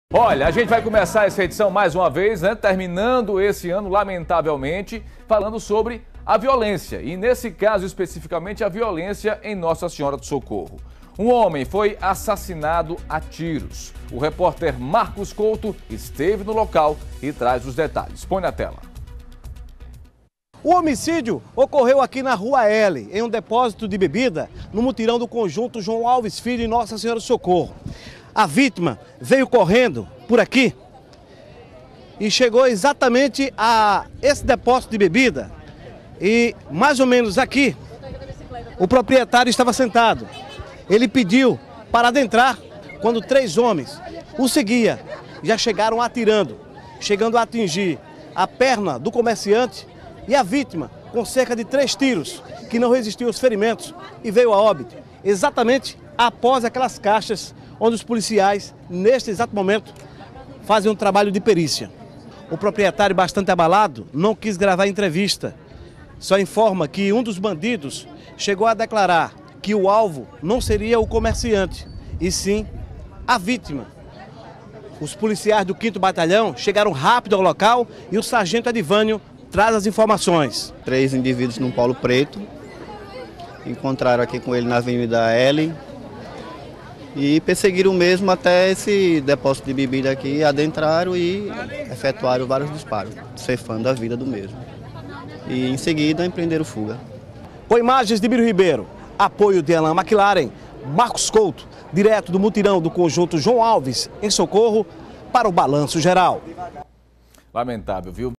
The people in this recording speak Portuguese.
Olha, a gente vai começar essa edição mais uma vez, né? Terminando esse ano, lamentavelmente, falando sobre a violência. E nesse caso, especificamente, a violência em Nossa Senhora do Socorro. Um homem foi assassinado a tiros. O repórter Marcos Couto esteve no local e traz os detalhes. Põe na tela. O homicídio ocorreu aqui na Rua L, em um depósito de bebida, no mutirão do conjunto João Alves Filho e Nossa Senhora do Socorro. A vítima veio correndo por aqui e chegou exatamente a esse depósito de bebida. E mais ou menos aqui, o proprietário estava sentado. Ele pediu para adentrar quando 3 homens o seguiam. Já chegaram atirando, chegando a atingir a perna do comerciante e a vítima com cerca de 3 tiros, que não resistiu aos ferimentos e veio a óbito, exatamente após aquelas caixas onde os policiais, neste exato momento, fazem um trabalho de perícia. O proprietário, bastante abalado, não quis gravar a entrevista. Só informa que um dos bandidos chegou a declarar que o alvo não seria o comerciante, e sim a vítima. Os policiais do 5º Batalhão chegaram rápido ao local e o sargento Edivânio traz as informações. 3 indivíduos num Polo Preto, encontraram aqui com ele na Avenida L e perseguiram o mesmo até esse depósito de bebida aqui, adentraram e efetuaram vários disparos, ceifando a vida do mesmo. E em seguida empreenderam fuga. Com imagens de Biro Ribeiro, apoio de Alain McLaren, Marcos Couto, direto do mutirão do conjunto João Alves, em Socorro, para o Balanço Geral. Lamentável, viu?